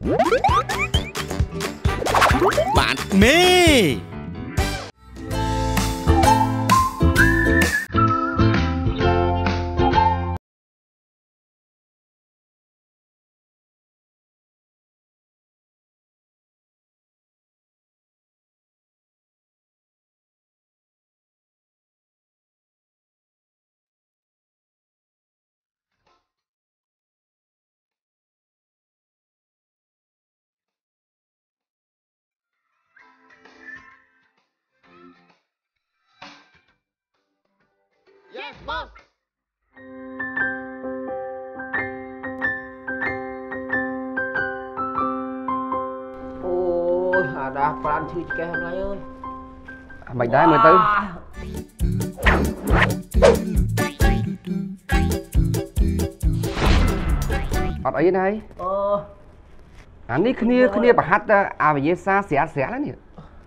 bạn mê Yes, boss. Ôi, đã plan chui cái hôm nay ơi. Mày đá mày tư. Ọt ấy này. Anh ấy kia bà hát à bà dễ xa xẻ lắm nhỉ.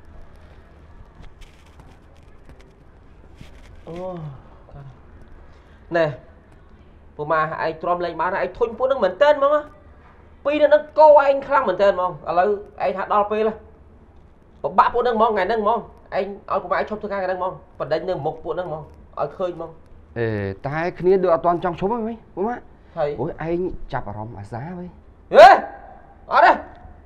Nè, bữa mà anh trộm lên bán anh thôn phụ nó mình tên mà pi nó cô anh khăng mình tên mong à lâu anh hát đo pi là bạ phụ nâng mong ngày nâng mong anh ở của anh chụp thứ hai ngày nâng mong và đánh nâng một phụ nâng mong ở khơi mong tai kia đưa toàn trong số mấy bố má thầy ôi anh chạp vào ròm mà giá với ê ở đây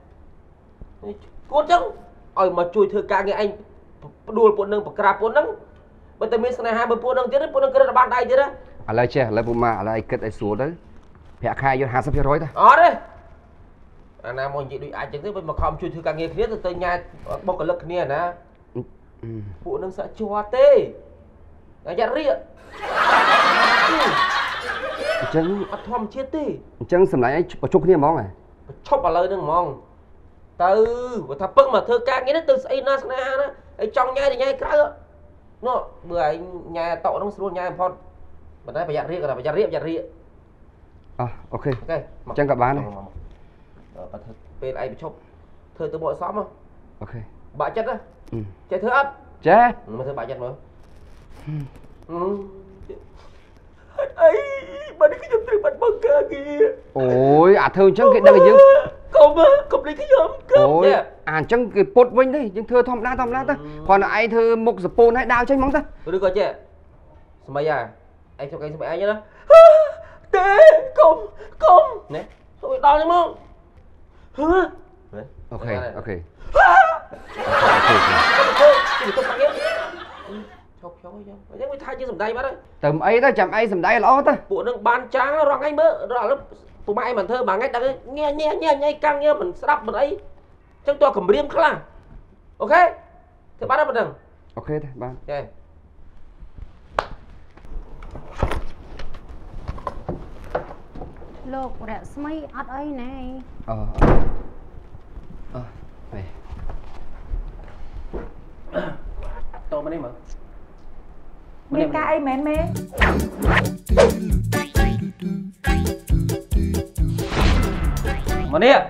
con trắng ôi mà chui thư ca nghe anh đua phụ nâng và cà phụ nâng bây giờ mình này 20 nângទៀតphụ nâng kia là ban đây chứ đó à lời che lời bố má lời kết ai xuống đấy mẹ khai vô 20% ta ở đây anh em mọi chuyện đi ai chẳng thế mà không chui thư ca nghe kia từ nhà bốc cái lực kia nè phụ nâng sẽ cho tê là nhận riêng chân thom chết tê chân sầm lại anh chụp kia mong này chụp vào lời đừng mong từ và thằng bưng mà thơ ca nghe nó từ xây na đó trong nhai thì nhai cái nó bữa anh nhai tậu nó luôn nhai phong mình nói phải nhận riêng là phải nhận riêng à ok chân gặp bạn này bên anh bị chụp thơ từ bộ xóm không ok bạ chất á chạy thơ ấp chết mà thơ bạ chất nữa ấy mà đi cái giùm từ bật băng ca kìa ôi à thơ chân cái đây chứ không lấy cái giùm ôi à chân cái bột vinh đấy nhưng thơ thom la ta còn là ai thơ một giờ pôn hay đào tranh mong ta tôi được rồi chị mày à anh cho cái mẹ nhá đó tê không nè tôi đau chứ mong ok tầm ấy ta chậm ấy sầm đáy lõ ta bộ nâng ban tráng nó răng anh mơ đó là tụi mày mà thơ bà ngay đang nghe căng nghe mình đắp mình ấy chắc tôi cầm riêng khá là ok thế bắt đầu đừng ok thôi ban ok Lộc đã mấy ọt ấy này này tôi mới đi mà Mẹ ca ấy mẹ mà đi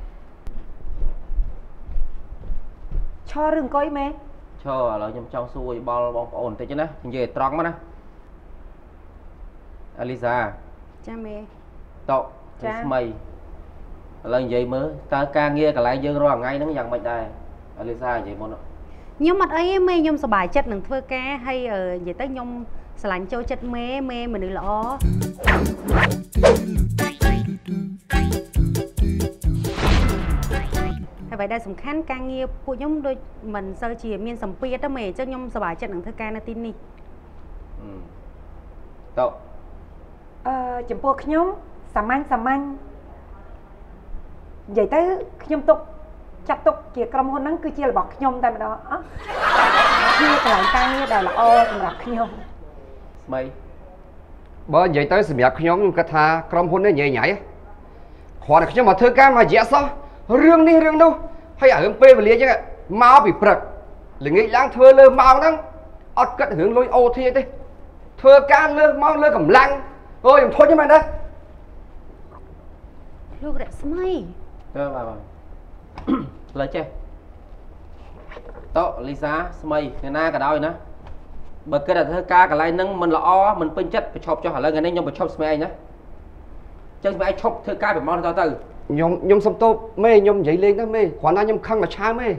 cho rừng coi mẹ cho là nhầm trong xuôi bao bóng ổn thế chứ nè về tròn mà nè Alisa cha mẹ tậu mày lần vậy mới ta ca nghe cả lại dương rồi ngay nó dằn mạch đây Alisa vậy môn nhưng mà ấy mẹ nhung sờ bài chất đừng thưa ca hay ở vậy tới nhung sờ lạnh châu chất mẹ mình được lõ vậy đây sủng khán ca nghe phụ nhung đôi mình sơ chỉ miên sầm pia đó mẹ cho nhung sờ bài chất đừng thưa ca na tin đi tậu chấm pua nhóm sắm anh vậy tới nhóm tục chặt tục kia cầm hôn nắng cứ chia là bọc nhóm tại đó chia lại ca nghe đây là là nhóm mày bởi vậy tới sự việc nhóm cái tha cầm hôn nó nhảy nhảy họ là nhóm mà thưa ca mà dễ sao riêng đâu hay ở hướng p và lia chứ mau bị bật là nghĩ lang thưa lơ mau năng ở cận hướng lối ô thi đi thưa ca lơ mau lơ cầm lăng thôi thôi chứ mày đây lúc đã smay bà lấy che tậu Lisa smay ngày na cả đôi nữa bật cái là thơ ca cả lại nâng mình là o mình pin chất phải chọc cho hả lên ngày nay nhưng mà chọc smay nhá chân smay chọc thơ ca phải mong tao từ nhom xong tô mê nhom dậy lên đó mê khoản nào nhom khăng mà cha mê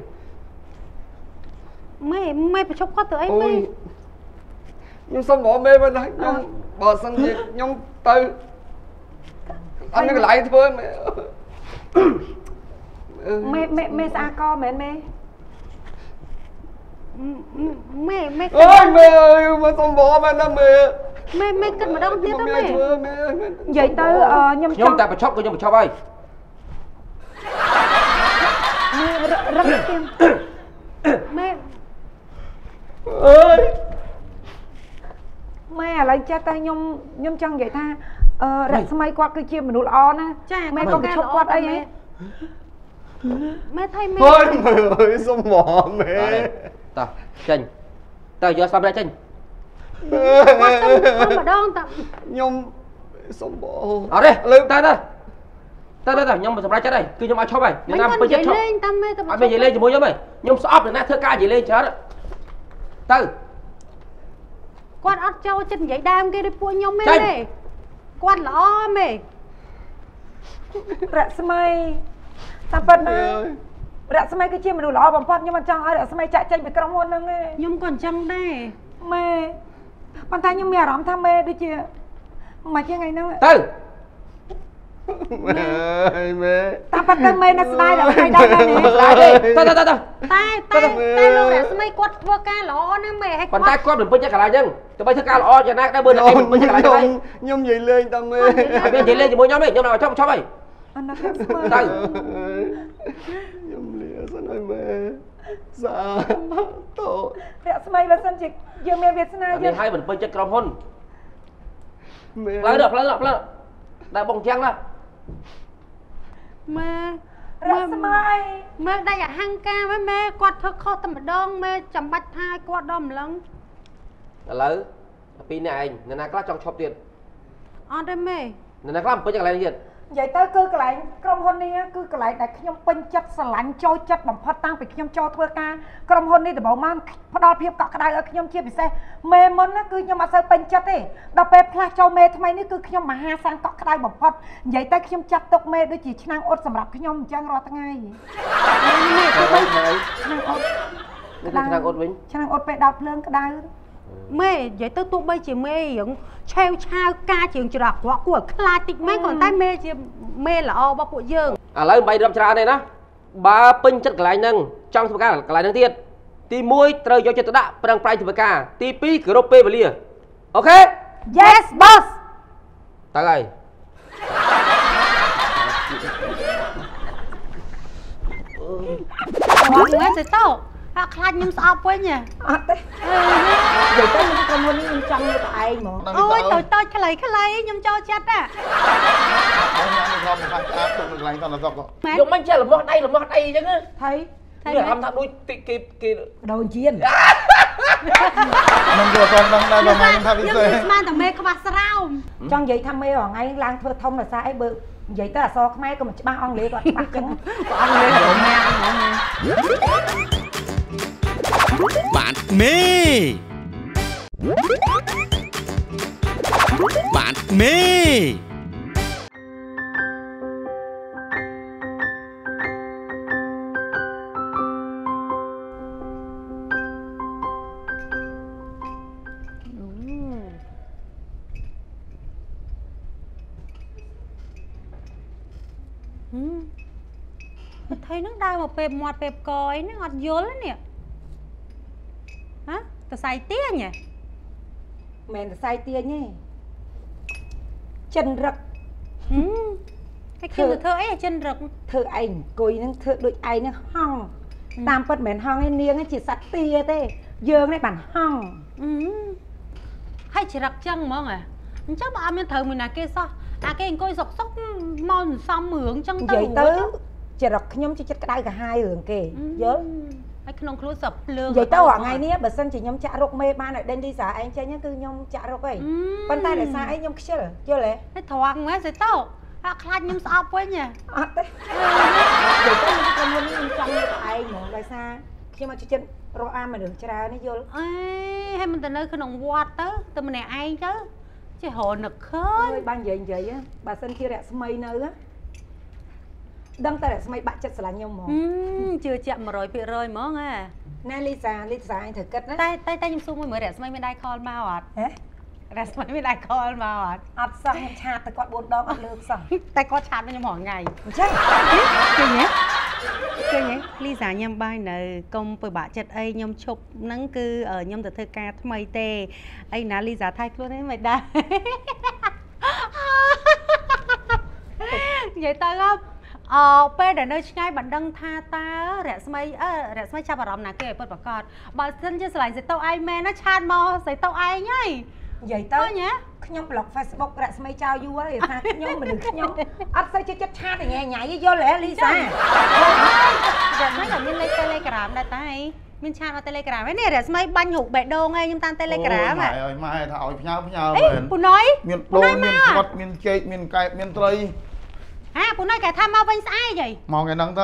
mê phải chốc quá từ ấy mê ôi nhom xong bỏ mê bên đấy nhom bỏ sân việc nhom từ anh cái lại thôi mê xa co mẹ mê ôi mê ơi mà xong bỏ bên đó mê mê cất mà đâu tiếp đó mê vậy tới nhom ta phải chọc nhom phải chọc ơi rất tim mê ơi mẹ lại cha ta nhom chân vậy ta rạch máy quạt cái chia mình nụ lo nè mẹ con cái chốc quạt ấy mẹ thay mẹ thôi mày ơi xong bỏ mẹ ta chanh ta giờ xong ra chanh mà đón ta nhom xong bỏ ở đây ta nhom mà xong ra chết đây cứ nhom ai chọc mày mấy con dậy lên ta mê ta mày dậy lên thì mua nhom mày nhom sọp rồi nè thưa ca dậy lên chết từ quạt ớt cho chân dậy đam kia đi pua nhom mê này quạt lõ mê rạch máy ta bật nè rạch máy cái chia mình nụ lo bằng phật nhưng mà chẳng ai rạch máy chạy chạy bị cong hôn nâng nhom còn chăng đây mê bàn tay nhom mẹ rõm tham mê đi chia mà chia ngày nữa từ mẹ ơi mẹ ta bắt tay mê nó sai rồi hay đâu nè tay luôn để mấy quạt vơ ca lõ nè mẹ hay bàn tay quát đừng bứt chắc cả lại nhưng tụi bay thưa ca lõ cho nãy đã bơi lại bứt chắc cả lại cho bay nhom dậy lên ta mê dậy lên thì mua nhom đi nhom nào cho mày anh nói mê từ nhom lìa sao nói mẹ dạ tổ rạch máy và sân chỉ giờ mẹ Việt Nam anh hai mình bơi chắc còng hôn mẹ lấy được đã bông trăng đó mẹ rạch máy mẹ đây là hang ca với mẹ quạt thơ kho tầm đơn mẹ chầm bạch hai quạt đó một lần lấy pin này anh nên là các trong shop tiền đây mẹ nên là các bơi chắc lại gì vậy tới cứ cái lạiក្រុមហ៊ុននេះគឺកន្លែងដែលខ្ញុំពេញចិត្តស្រឡាញ់ចូលចិត្តបំផុតតាំងពីខ្ញុំចូលធ្វើការក្រុមហ៊ុននេះដំបូងមកផ្ដល់ភាពកក់ក្ដៅឲ្យខ្ញុំជាពិសេសមេមុនណាគឺខ្ញុំអត់សូវពេញចិត្តទេដល់ពេលផ្លាស់ចូលមេថ្មីនេះគឺខ្ញុំមហាសានកក់ក្ដៅបំផុតនិយាយទៅខ្ញុំចាត់ទុកមេដូចជាឆ្នាំងអ៊ុតសម្រាប់ខ្ញុំអញ្ចឹងរាល់ថ្ងៃឆ្នាំងអ៊ុតពេលដល់ភ្លើងក្ដៅ mê vậy tôi tụ bây chỉ mê những treo trao ca trường trạc quá của khai tịch mấy còn tay mê chỉ mê là o bao bộ dương lấy bay đâm tra này đó ba pin chất lại nâng trong số ca lại nâng tiền ti muối trời cho tôi đã đang prai từ ca ti pi cửa rô pê và lia ok yes boss ta ơi mọi người sẽ tao khai nhưng sao với nhỉ vậy tới những con muốn nhưng trong như tại mà ôi tôi cái lấy nhưng cho chết à dùng anh chơi là mót đây chứ thấy làm thằng đuôi kì đầu chiên mình vừa còn đang làm anh tham nhưng mà thằng mê các bạn sao trong vậy tham mê ở ngay lang thưa thông là sao ấy bự vậy tới là so cái máy của mình ba ông lê còn bắt chứng ông lê bạn mê thấy nó đai một pẹp mọt pẹp còi nó ngọt dốt lắm nè hả tao xài tía nhỉ mẹ sai tia nhé chân rực cái kia là thơ ấy là chân rực thơ ảnh cùi nó thơ đôi ai nó hong tam bất mến hong ấy niêng ấy chỉ sạch tia thế dương đấy bản hong hay chỉ rực chân mà à chắc mà ăn thơ mình là kia sao à cái anh coi dọc sóc mòn xong mượn chân vậy tới chỉ rực nhóm chỉ chất cái đai cả hai hưởng kì nhớ cái nông khối sập lương vậy tao ở ngày nè bà sân chỉ nhóm chạ rục mê ban lại đến đi xả anh chơi nhá cứ nhóm chạ rục ấy bàn tay để xa ấy nhóm chưa lẽ cái thoáng quá sẽ tao khai nhóm sao với nhỉ vậy tới những con muốn nhưng trong như tại mà lại xa khi mà chỉ chân rô am mà được chả nó vô hay mình từ nơi cái nông quạt tới từ mình này ai chứ chứ hồ nực khơi ban vậy á bà sân kia đẹp mây nơi á ដឹងតែរស្មីបាក់ចិត្តស្រឡាញ់ខ្ញុំហ្មងជឿជាក់ 100% ហ្មងហ៎ណែលីសាអញត្រូវគិតណាតែខ្ញុំសួរមួយមើលរស្មីមានដៃខលមកអត់ហ៎រស្មីមានដៃខលមកអត់អត់សោះខ្ញុំឆាតទៅគាត់4ដងអត់លើកសោះតែគាត់ឆាតវិញខ្ញុំរងថ្ងៃអញ្ចឹងឃើញទេលីសាញ៉ាំបាយនៅកុំពិបាកចិត្តអីខ្ញុំឈប់ហ្នឹងគឺខ្ញុំទៅធ្វើការថ្មីទេអីណាលីសាថៃខ្លួនឯងមិនដែរនិយាយទៅពេលដែលនៅឆ្ងាយបានដឹងថាតើរស្មីចាប់អារម្មណ៍ណាគេឲ្យពិតប្រាកដបើសិនជាឆ្លាញ់សេតុឯងមែនណាឆាតមកសេតុឯងហើយនិយាយទៅខ្ញុំប្លុក Facebook រស្មីចោលយូរហើយថាខ្ញុំមនុស្សខ្ញុំអត់សូវចេះចិត្តឆាតញ៉ៃញ៉ៃយល់ទេលីសារស្មីក៏មានលេខ Telegram ដែរតែមានឆាតមក Telegram ហ្នឹងនេះរស្មីបាញ់រូបបេះដូងឯងខ្ញុំតាម Telegram ហ៎ឲ្យម៉ែថាឲ្យផ្ញើមែនពូណុយមានដូងមានគាត់មានចេកមានកែបមានត្រីពូណុយគេថាមកវិញស្អែកហីមកថ្ងៃហ្នឹងទៅ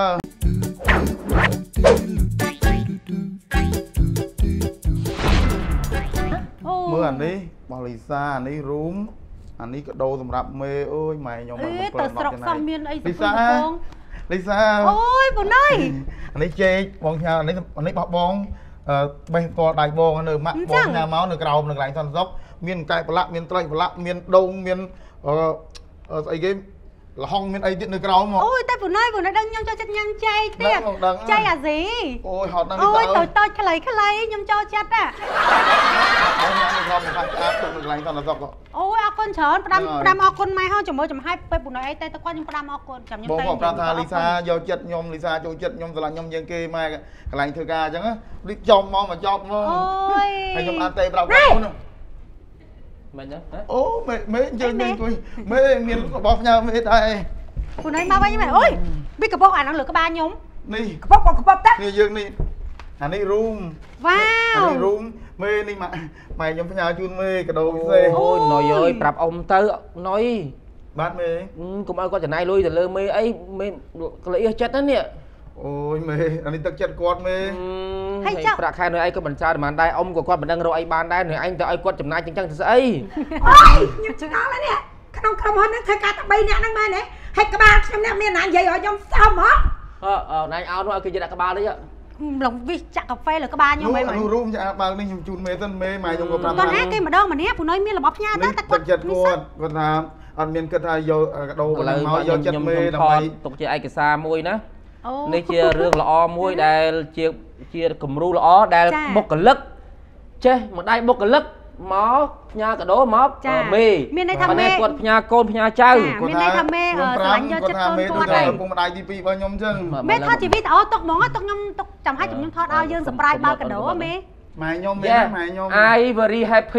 មើលអានេះបោះលីសាអានេះរូមអានេះក៏ដោសម្រាប់មេអើយម៉ែខ្ញុំមកទៅស្រុកសោះមានអីលីសាលីសាអូយពូណុយអានេះចេកបងផ្ញើអានេះបោះបងបេះតដៃបងនៅម៉ាក់បងផ្ញើមកនៅក្រោមនៅកន្លែងសន្តិសុខមានកែប្រឡាក់មានត្រីប្រឡាក់មានដូងមានស្អីគេលហុងមានអីទៀតនៅក្រោមមកអូយតែពូណុយដឹងខ្ញុំចូលចិត្តញ៉ាំចេកទៀតចេកអាស៊ីអូយហត់ណាស់អូយតូចខ្លីខ្ញុំចូលចិត្តហ៎អូយញ៉ាំនៅក្រោមខាងស្អាតទុកនៅកន្លែងសន្តិសុខអូយអរគុណច្រើនផ្ដាំអរគុណម៉ែហោជាមួយចំហាយពេលពូណុយអីតែគាត់ខ្ញុំផ្ដាំអរគុណចាំខ្ញុំបងប្រាប់ថាលីសាយកចិត្តខ្ញុំលីសាចូលចិត្តខ្ញុំស្រឡាញ់ខ្ញុំជាងគេម៉ែកន្លែងធ្វើការអញ្ចឹងរីកចំមកមកចប់មកអូយហើយខ្ញុំអត់ទេប្រាប់គាត់នោះមិនហ្នឹងអូមេអញ្ចឹងនេះគួយមេមានរបស់ផ្ញើមេដែរពូណុយមកវិញមែនអូយពីកប៉ុកអាហ្នឹងលើក្បាលខ្ញុំនេះកប៉ុកតានេះយើងនេះអានេះរូមវ៉ាវអានេះរូមមេនេះម៉ែខ្ញុំផ្ញើជូនមេកដោពិសេសអូយណុយអើយប្រាប់អ៊ំទៅណុយបាទមេកុំឲ្យគាត់ចំណាយលុយទៅលើមេអីមេក្លៀសចិត្តណានេះអូយមេអានេះទឹកចិត្តគាត់មេហើយប្រាក់ខែនៅឯងក៏មិនច្រើនប៉ុន្មានដែរអ៊ំក៏គាត់មិនដឹងរកអីបានដែរនៅឯងទៅឲ្យគាត់ចំណាយចឹងទៅស្អីអូយខ្ញុំឆ្ងល់ហើយនេះក្នុងក្រុមហ៊ុនហ្នឹងធ្វើការតែ3នាក់ហ្នឹងមែនទេហើយក្បាលខ្ញុំអ្នកមានណានិយាយឲ្យខ្ញុំស្អប់ហ៎ណៃអោនឲ្យគេយកដាក់ក្បាលនេះឡងវិសចាក់កាហ្វេលើក្បាលខ្ញុំហ្មងនោះរូមចាបើនេះខ្ញុំជូនមេទៅមេម៉ែខ្ញុំក៏ប្រាប់គាត់ណាគេម្ដងម្នាក់ពូណុយមានរបស់ផ្ញើទៅតែទឹកគាត់ចិត្តគាត់ថាអត់មានគិតថាយកកដោប៉ុណ្ណឹងមកយកចិត្តមេដើម្បីទុកជាឯកសារមួយណាអូនេះជារឿងល្អមួយដែលជាគំរូល្អដែលបុគ្គលិកចេះមួយដៃបុគ្គលិកមកផ្ញើកាដូមកមេមានន័យថាមេគាត់ផ្ញើកូនផ្ញើចៅមានន័យថាមេស្រឡាញ់យកចិត្តកូនគាត់ហើយពុកម្ដាយទី2របស់ខ្ញុំអញ្ចឹងមេថតជីវីដេអូទុកហ្មងទុកខ្ញុំទុកចាំឲ្យខ្ញុំថតឲ្យយើងសម្រាប់បើកាដូមេម៉ែខ្ញុំមេម៉ែខ្ញុំ I very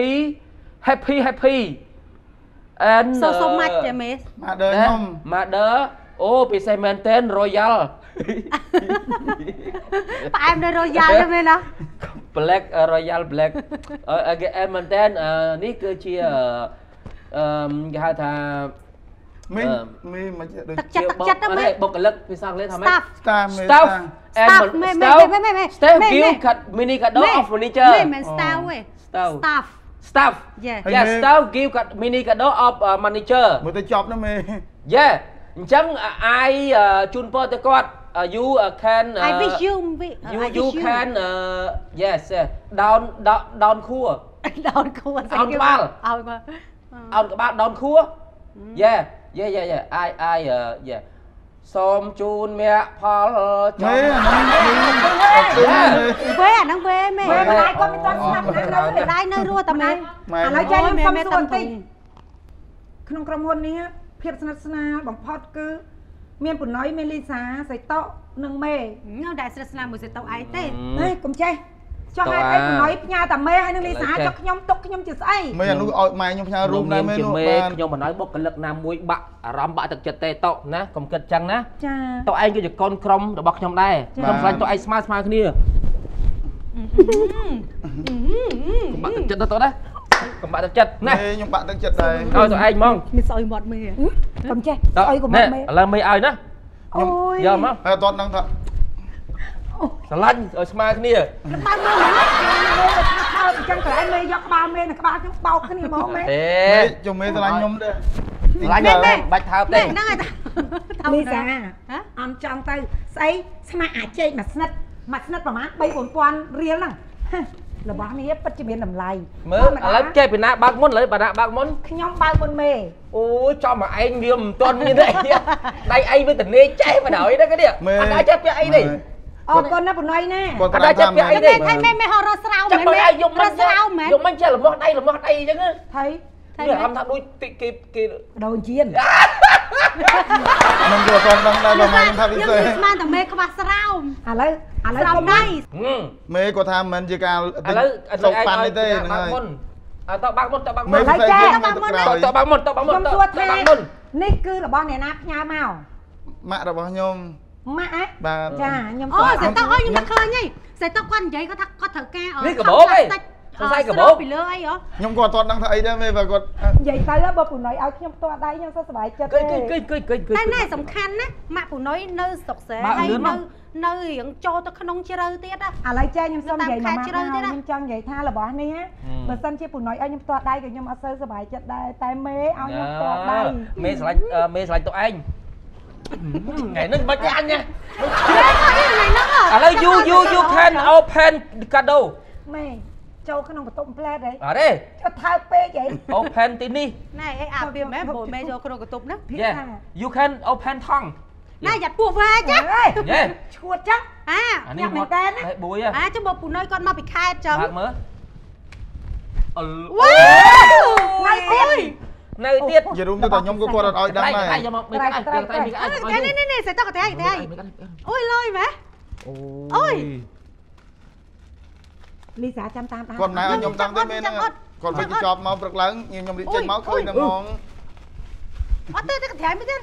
happy and so much មេ Mother ខ្ញុំ Mother អូពិសេសមែនតែន Royal ផ្អែមនៅ Royal ទេមែនណា Black Royal Black មែនតែននេះគឺជាគេហៅថាមេមកដូចទឹកចិត្តទៅមេបុគ្គលិកភាសាអង់គ្លេសថាម៉េច staff staff give mini kado of furniture មិន staff ទេ staff yes staff give mini kado of manager មើលទៅចប់ណាមេ yeah អញ្ចឹងអាយជូនពរទៅគាត់ you can I wish you can yes down ខួរ down ខួរអោនក្បាលអោនក្បាលអោនក្បាល down ខួរ yeah I yeah សូមជូនមគ្គផលចង់វេអាហ្នឹងវេមេម្ដាយគាត់មិនទាន់ស្លាប់ណាស់ម្ដាយនៅរស់តែមេឥឡូវចាខ្ញុំសុំសួរបន្តិចក្នុងក្រុមហ៊ុននេះភាពស្និទ្ធស្នាលបំផុតគឺមានពណ័យមានលីសាសៃតកនិងមេខ្ញុំដែរស្និទ្ធស្នាលមួយសេតុឯងទេហេកុំចេះចុះហេតុអីពណ័យផ្ញើតែមេហើយនឹងលីសាចុះខ្ញុំទុកខ្ញុំជាស្អីមេអានោះឲ្យម៉ែខ្ញុំផ្ញើរូបដែរមេនោះបានខ្ញុំមិនឲ្យបុគ្គលិកណាមួយបាក់អារម្មណ៍បាក់ទឹកចិត្តទេតោណាកុំគិតចឹងណាចាតោឯងគឺជាកូនក្រុមរបស់ខ្ញុំដែរខ្ញុំខ្លាចតោឯងស្មើគ្នា កុំបាក់ទឹកចិត្តទៅណាកុំបាក់ទឹកចិត្តណាខ្ញុំបាក់ទឹកចិត្តដែរឲ្យតឯងហ្មងមានស្អុយមាត់មេកុំចេះស្អុយកុំមេឥឡូវមេឲ្យណាខ្ញុំយកមកហើយអត់តដឹងថាស្រឡាញ់ឲ្យស្មើគ្នាបើមេថាថាអញ្ចឹងកន្លែងមេយកក្បាលមេនិងក្បាលខ្ញុំបោកគ្នាហ្មងមេទេជុំមេស្រឡាញ់ខ្ញុំដែរឡាញ់បាច់ថើបទេហ្នឹងហើយតាលីសាហ៎អន់ចង់ទៅស្អីស្មាក់អាចេកមួយស្និតប្រហែល 3-4,000 រៀលហ្នឹងរបស់នេះពិតជាមានតម្លៃមើលឥឡូវចេះពីណាបើកមុនឥឡូវបើណាបើកមុនខ្ញុំបើកមុនមេអូយចំមកឯងវាមិនទាន់មានទេដៃឯងវាតនេចេះមកដល់ហ្នឹងគេនេះអត់អាចចេះពីអីទេអរគុណណាបុណៃណាអត់អាចចេះពីអីទេថៃមេហោរស្រោមចាំបើឯងយកមិនស្រោមមែនយកមិនចេះលំោះដៃលំោះដៃអញ្ចឹងថៃនេះអារម្មណ៍ថាដូចគេដូនជៀនខ្ញុំយកគាត់ដឹងដែរបងខ្ញុំថាពិសេសស្មានតែមេខ្វះស្រោមឥឡូវស្រោមដៃមេគាត់ថាមិនជាការឥឡូវសុកប៉ាន់នេះទេហ្នឹងហើយតបើកមុនតបើកមុមេនផ្សេងទៀតទៅក្រោយតបើកមុនតបើកមុនខ្ញុំតសួរបើថាកមុននេះគឺរបស់អ្នកណាផ្ញើមកម៉ាក់របស់ខ្ញុំម៉ាក់ហ៎បាទចាខ្ញុំអូសួរសេតអើយខ្ញុំតែឃើញហីសេតគាត់និយាយគាត់ថាគាត់ត្រូវការនេះកាបូបហីសរសៃកាបូបពីលើអីហ៎ខ្ញុំក៏អត់ដឹងថាអីដែរមេបើគាត់និយាយទៅបើពុណុយឲ្យខ្ញុំផ្ទាល់ដៃខ្ញុំសប្បាយចិត្តគឺតែណែសំខាន់ណាម៉ាក់ពូណុយនៅស្រុកស្រែហើយនៅរៀងចូលទៅក្នុងជ្រៅទៀតណាឥឡូវចាខ្ញុំសុំនិយាយមកខ្ញុំចង់និយាយថារបស់នេះបើសិនជាពុណុយឲ្យខ្ញុំផ្ទាល់ដៃក៏ខ្ញុំអត់សូវសប្បាយចិត្តដែរតែមេឲ្យខ្ញុំផ្ទាល់ដៃមេស្រឡាញ់ទៅឯងថ្ងៃនេះមិនអញណា ឥឡូវ you can open cado មេចូលក្នុងបន្ទប់ផ្លែតហីអត់ទេចុះថើបពេកហី open ទីនេះណែអីអាពីមែនបូមេចូលក្នុងកន្ទប់ណា Yeah you can open ថងណែយ៉ាត់ពោះវ៉ាចាយេឈួតចឹងអានេះមកតែបួយចាំបើពូណុយគាត់មកពីខេត្តចឹងបើកមើលអលវ៉ានៅទៀតនៅទៀតយរុំទៅតែខ្ញុំក៏គាត់អត់ឲ្យដឹងដែរយកមកមិនអាចតែមិនអាចនេះសេតក៏តែអូយលុយម៉ែអូយលីសាចាំតាមតាមគាត់ណែឲ្យខ្ញុំដឹងទេមេហ្នឹងគាត់វិញចប់មកព្រឹកឡើងខ្ញុំរៀបចេញមកឃើញតែហ្មងអត់ទេកន្ត្រៃមិនទេ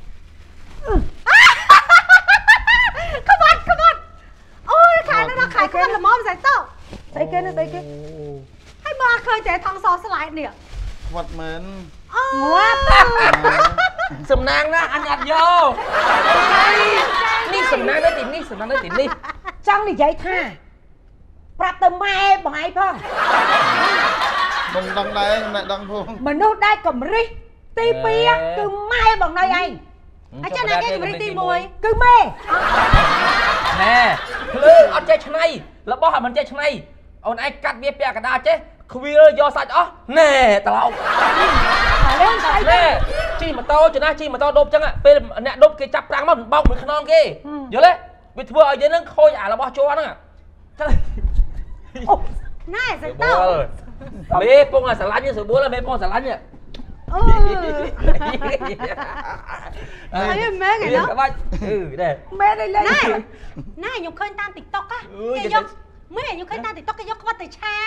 ក្បត់អូយខែនៅដល់ខែក្បត់ល្មមសេតស្អីគេនេះស្អីគេហើយមកឃើញតែថងសស្លាយនេះគាត់មែនងាប់សំណាងណាអញអត់យកនេះសំណាងនៅទីនេះសំណាងនៅទីនេះចង់និយាយថាប្រាប់ទៅម៉ែបងឯងផងបងដឹងដែរខ្ញុំតែដឹងផងមនុស្សដែលកំរិះទី2គឺម៉ែបងណៃឯងអញ្ចឹងណាគេកម្រិតទី1 គឺម៉ែណែភ្លើងអត់ចេះឆ្នៃរបស់ឲ្យមិនចេះឆ្នៃអូនឯងកាត់វាពាក់កណ្ដាលចេះខ្វៀលយកសាច់អស់ណែត្រឡោកណែជិះម៉ូតូចំណាស់ជិះម៉ូតូដប់ចឹងពេលអ្នកដប់គេចាប់ប្រាំងមកបោកមួយខ្នងគេយល់ទេវាធ្វើឲ្យយើងនឹងខូចអារបស់ជ័រហ្នឹងចឹងណែសេតមេពងស្រឡាញ់ស្រួលមេពងស្រឡាញ់អូ អីមែនហ្នឹងក្បាច់ដែរម៉ែនេះលេងណែខ្ញុំឃើញតាម TikTok គេយកមែនខ្ញុំឃើញតាម TikTok គេយកក្បាត់ទៅឆា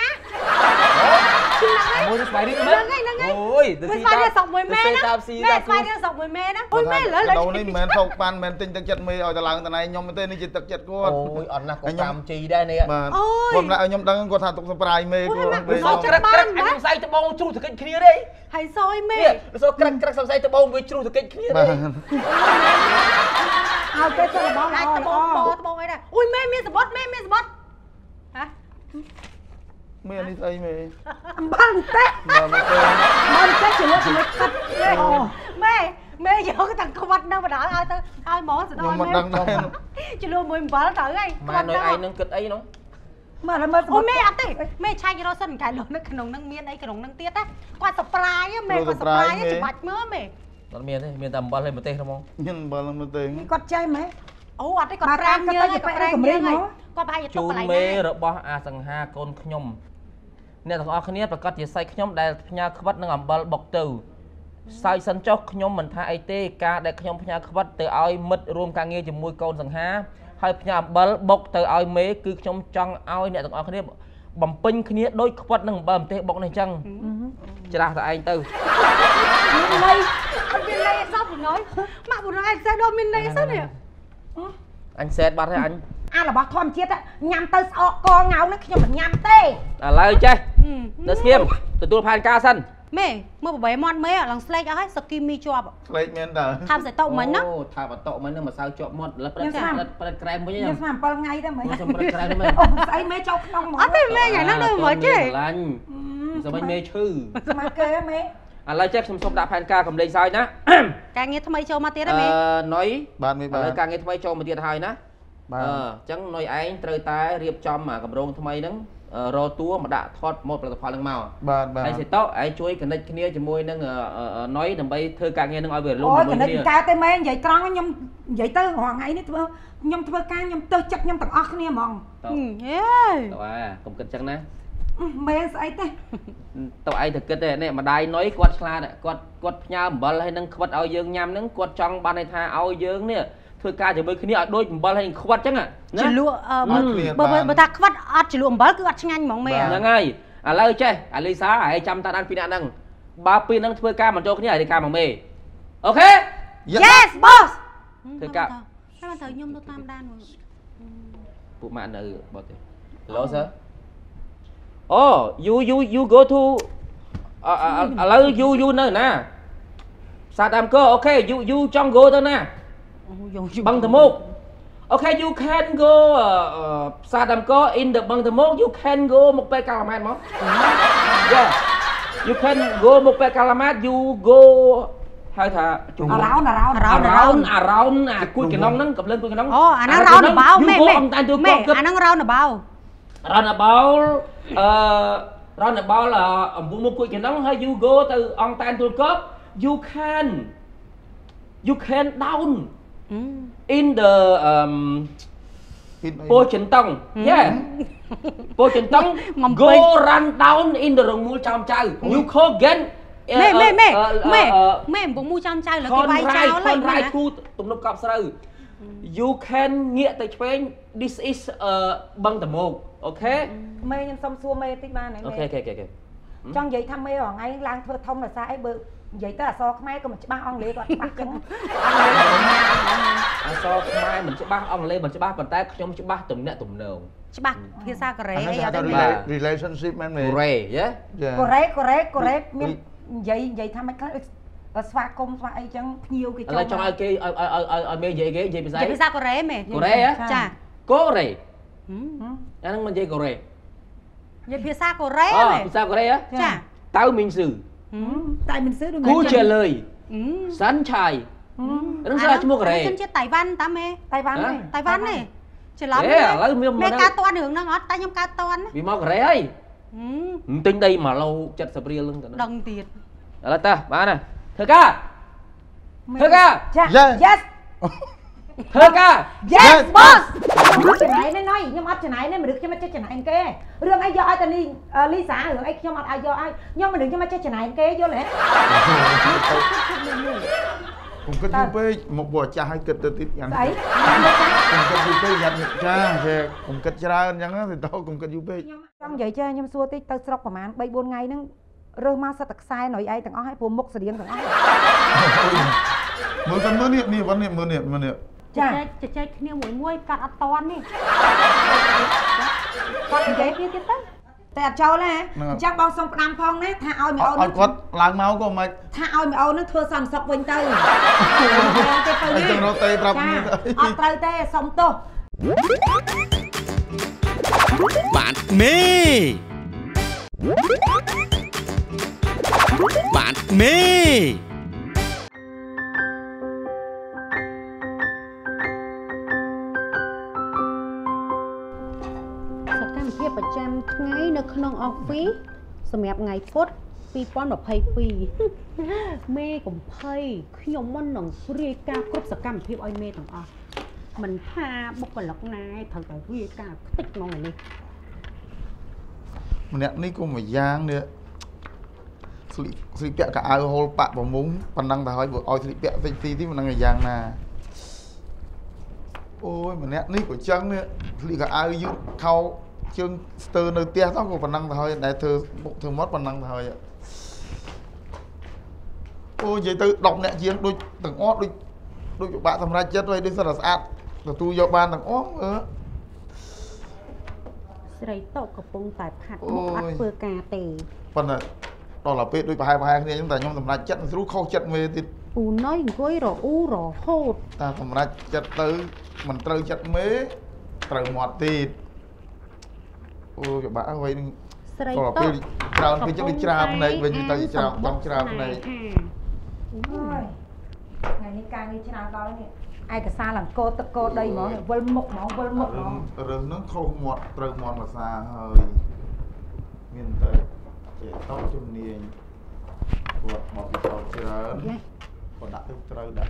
មួយស្បៃរីកមែនអូយស្វាយរៀងសក់មួយមែនណាស្វាយរៀងសក់មួយមែនណាអូយមែនលើដូរនេះមិនមែនថោកប៉ាន់មិនទិញទឹកចិត្តមេឲ្យតឡើងតណៃខ្ញុំទេនេះជាទឹកចិត្តគាត់អូយអត់ណាស់គាត់តាមជីដែរនេះបាទគាត់ឲ្យខ្ញុំដឹងគាត់ថាទុកសម្ប្រាយមេគាត់សោកក្រឹកក្រឹកអញសង្ស័យត្បូងជ្រុះទៅកិច្ចគ្នាទេហើយសយមែនសោកក្រឹកក្រឹកសង្ស័យត្បូងវាជ្រុះទៅកិច្ចគ្នាទេបាទឲ្យទៅទៅរបស់អាចត្បូងត្បូងអីដែរអូយមែនមានសបត់មែនមានសបត់ហ៎មេនេះស្អីមេអំបិលទេមកទេជាមួយជាមួយទឹកអូម៉ែយកទាំងក្បាត់នៅបណ្ដោយឲ្យទៅឲ្យហ្មងស្ដាយមែនជលួមួយអំបិលទៅហើយម៉ែនៅឯងនឹងគិតអីនោះមើលមើលអូមេអត់ទេមេឆាច់រកសិនកែលោកនៅក្នុងនឹងមានអីក្នុងនឹងទៀតណាគាត់សប្រាយមេគាត់សប្រាយច្បាច់មើលមេអត់មានទេមានតែអំបិលហើយម្ទេសហ្មងមានអំបិលមកទេគាត់ចេះម៉េចអូអត់ទេគាត់ប្រាំយើងគាត់ប្រាំយើងហើយគាត់ប្រហែលជាទុកជូកន្លែងមេណារបស់អាសង្ហាកូនខ្ញុំអ្នកទាំងអស់គ្នាប្រកាសជាសៃខ្ញុំដែលផ្ញើខ្វិតនឹងអំបិលបុកទៅសើចសិនចុះខ្ញុំមិនថាអីទេការដែលខ្ញុំផ្ញើខ្វិតទៅឲ្យមិត្តរួមការងារជាមួយកូនសង្ហាហើយផ្ញើអំបិលបុកទៅឲ្យមេគឺខ្ញុំចង់ឲ្យអ្នកទាំងអស់គ្នាបំពេញគ្នាដូចខ្វិតនឹងអំបិលម្ទេសបុកនេះអញ្ចឹងច្រាស់តែឯងទៅមានន័យអត់មានន័យអត់សោះបងអើយម៉ាក់បងអើយសេះដល់មានន័យសិននេះអញសែតបាត់ហើយអញអារបស់ធម្មជាតិញ៉ាំទៅស្អកកងៅនេះខ្ញុំមិនញ៉ាំទេឥឡូវចេះទៅស្ងៀមទទួលផែនការសិនមេមើលបបែមាត់មេអត់ឡើងស្លេកអស់ហើយសគីមីជាប់ស្លេកមែនតើថាសេះតុមិញណាអូថាបតក់មិញនឹងម្សៅជាប់មាត់ឥឡូវផ្ដិតក្រែមវិញខ្ញុំស្មាន7ថ្ងៃទេមើលខ្ញុំផ្ដិតក្រែមវិញអូស្អីមេចូលក្នុងហ្មងអត់ទេមេយ៉ាងហ្នឹងដូចមិនទេឡាញ់សម្រាប់មេឈឺស្មានគេមេឥឥឡូវចេះខ្ញុំសូមដាក់ផែនការកំលេងសើចណាការងារថ្មីចូលមកទៀតហើយមេណុយបាទមេបាទឥឡូវការងារថ្មីចូលមកទៀតហើយណាអញ្ចឹងណុយឯងត្រូវតែរៀបចំកម្រងថ្មីហ្នឹងរកតួមកដាក់ថតម៉ូតផលិតផលហ្នឹងមកបាទបាទហើយសេតោឯងជួយ connect គ្នាជាមួយនឹងណុយដើម្បីធ្វើការងារហ្នឹងឲ្យវារលូនអូយ connect កើតទេមែននិយាយត្រង់ខ្ញុំនិយាយទៅរាល់ថ្ងៃនេះខ្ញុំធ្វើការខ្ញុំទៅចិត្តខ្ញុំទាំងអស់គ្នាហ្មងហេទៅកុំគិតចឹងណាមែនស្អីទេទៅឯងទៅគិតទេនេះម្ដាយណុយគាត់ឆ្លាតគាត់ផ្ញើអំបិលហើយនឹងខ្វិតឲ្យយើងញ៉ាំហ្នឹងគាត់ចង់បានន័យថាឲ្យយើងនេះធ្វើការជាមួយគ្នាឲ្យដូចអំបិលហើយខ្វិតចឹងណាជ្រលក់បើថាខ្វិតអត់ជ្រលក់អំបិលគឺអត់ឆ្ងាញ់ហ្មងមែនហ្នឹងហើយឥឡូវចេះអាលីសាហើយចាំតាដល់ពីអ្នកហ្នឹងបើពីហ្នឹងធ្វើការមិនចូលគ្នាឲ្យការមកមេអូខេ Yes boss ធ្វើការតែត្រូវខ្ញុំទៅតាមដានពួកម៉ាក់នៅបត់ទេ Hello sir Oh you go to ឥឡូវ you នៅណាសាដាមកូអូខេ you ចង់ go ទៅណាបឹងតមុក Okay you can go សាដាមកូ in the បឹងតមុក you can go មកពេលកាឡាម៉ែតមក Yeah you can go មកពេលកាឡាម៉ែត you go ហៅថា around អាគួយកណ្ដុងហ្នឹងកំលឹងគួយកណ្ដុងអូអាហ្នឹង round about មេអាហ្នឹង round about round about round about អំពុងមកគួយកណ្ដុងហើយ you go ទៅអង្តានទូលកប់ you can down in the ពោចិនតុង Yeah ពោចិនតុង go run down in the រងមូលចោមចៅ you call again មេអំពុងមូចាំចៅលើគេវាយចោលហើយរាយគូទំនប់កប់ស្រូវ you can ងាកទៅឆ្វេង this is បឹងតមោកអូខេមេខ្ញុំសុំសួរមេតិចបានហើយមេអូខេចង់និយាយថាមេរងថ្ងៃឡើងធ្វើធំដោយសារអីបើនិយាយទៅអក្សរខ្មែរក៏មិនច្បាស់អង់គ្លេសក៏ច្បាស់ចឹងអក្សរខ្មែរមិនច្បាស់អង់គ្លេសមិនច្បាស់ប៉ុន្តែខ្ញុំច្បាស់ទំនាក់ទំនងច្បាស់ភាសាកូរ៉េអីអត់ទេ relationship មែនមេកូរ៉េយេកូរ៉េមាននិយាយថាមិនខ្លះស្វាគមន៍ស្វាអីចឹងភ្ញៀវគេចូលឥឡូវចង់ឲ្យគេឲ្យមេនិយាយគេនិយាយភាសាកូរ៉េមេកូរ៉េចាកូរ៉េអាហ្នឹងមិននិយាយកូរ៉េនិយាយភាសាកូរ៉េមេភាសាកូរ៉េចាតៅមីងស៊ឺតៅមីងស៊ឺគូជាលើយសាន់ឆាយហ្នឹងស្អាតឈ្មោះកូរ៉េជនជាតិតៃវ៉ាន់តាមេតៃវ៉ាន់ទេច្រឡំឥឡូវមេការតន់រឿងហ្នឹងអត់តែខ្ញុំការតន់វាមកកូរ៉េហើយទិញដី1ឡូ70រៀលហ្នឹងដឹងទៀតឥឡូវតើបានណាធ្វើការ Yes ធ្វើការ Yes boss ចំណាយនេះណយខ្ញុំអត់ចំណាយនេះមនុស្សខ្ញុំមិនចេះចំណាយគេរឿងអីយកឲ្យតាលីសារឿងអីខ្ញុំអត់ឲ្យយកឲ្យខ្ញុំមនុស្សខ្ញុំមិនចេះចំណាយគេយល់ទេខ្ញុំគិតយូរពេកមកពួកចាស់ឲ្យគិតទៅទៀតយ៉ាងស្អីខ្ញុំគិតយូរពេកយ៉ាងចាខ្ញុំគិតច្រើនអញ្ចឹងទៅតោខ្ញុំគិតយូរពេកខ្ញុំចង់និយាយចាខ្ញុំសួរតិចទៅស្រុកប្រហែល 3-4 ថ្ងៃហ្នឹងរើសមកសិតតែខ្សែណុយឯងទាំងអស់ឲ្យព្រោះមុខស្រៀងទាំងអស់មើលទៅមើលនេះចាចែកគ្នាមួយកាត់អត់តន់នេះគាត់និយាយទៀតទៅតែអត់ចូលទេអញ្ចឹងបងសុំផ្ដាំផងណាថាឲ្យមីអូនអត់គាត់ឡើងមកក៏មិនថាឲ្យមីអូននឹងធ្វើសន្តិសុខវិញទៅអញ្ចឹងរត់ទៅប្រាប់គ្នាអត់ត្រូវទេសុំទោសបាទមេបាទមេប្រចាំថ្ងៃនៅក្នុង office សម្រាប់ថ្ងៃពុធ2022មេកំភៃខ្ញុំមិននឹងរាយការណ៍គ្រប់សកម្មភាពឲ្យមេទាំងអស់មិនថាបុគ្គលិកណាត្រូវតែរាយការណ៍ខ្ទេចហ្មងនេះម្នាក់នេះក៏មួយយ៉ាងនេះស្លីពាក់កៅអៅហូលប៉ាក់ប្រមុំប៉ុណ្ណឹងទៅឲ្យឲ្យស្លីពាក់តិចទីមិនដឹងយ៉ាងណាអូយម្នាក់នេះក៏ចឹងនេះស្លីកៅអៅយឺតខោជើងស្ទើរនៅផ្ទះទៅក៏ប៉ុណ្ណឹងទៅហើយដែលធ្វើមកប៉ុណ្ណឹងទៅហើយអូនិយាយទៅ10នាក់ជាងដូចទាំងអស់ដូចបាក់សម្រាប់ចិត្តហើយដូចសិនតែស្អាតទទួលយកបានទាំងអស់ស្រីតោកំពុងតែផាត់មុខអត់ធ្វើការទេប៉ុន្តែដល់ទៅពេលដូចប្រហែលគ្នាអញ្ចឹងតែខ្ញុំសម្រាប់ចិត្តស្រួលខុសចិត្តមេទៀតពូណុយអង្គុយរអ៊ូរហូតតែសម្រាប់ចិត្តទៅមិនត្រូវចិត្តមេត្រូវមាត់ទៀតអូយបាក់ហើយនឹងស្រីតោពេលច្រើនពេកចិត្តច្រាបភ្នែកវិញទៅច្រាបចង់ច្រាបភ្នែកហើយថ្ងៃនេះការងារច្រើនដល់នេះឯកសារឡើងកោទឹកកោដីហ្មងវិលមុខហ្មងវិលមុខហ្មងរឿងហ្នឹងខុសមាត់ត្រូវមាត់ភាសាហើយមានតែចេះតបជំនាញគាត់មកពីតបច្រើនគាត់ដាក់ទៅត្រូវរ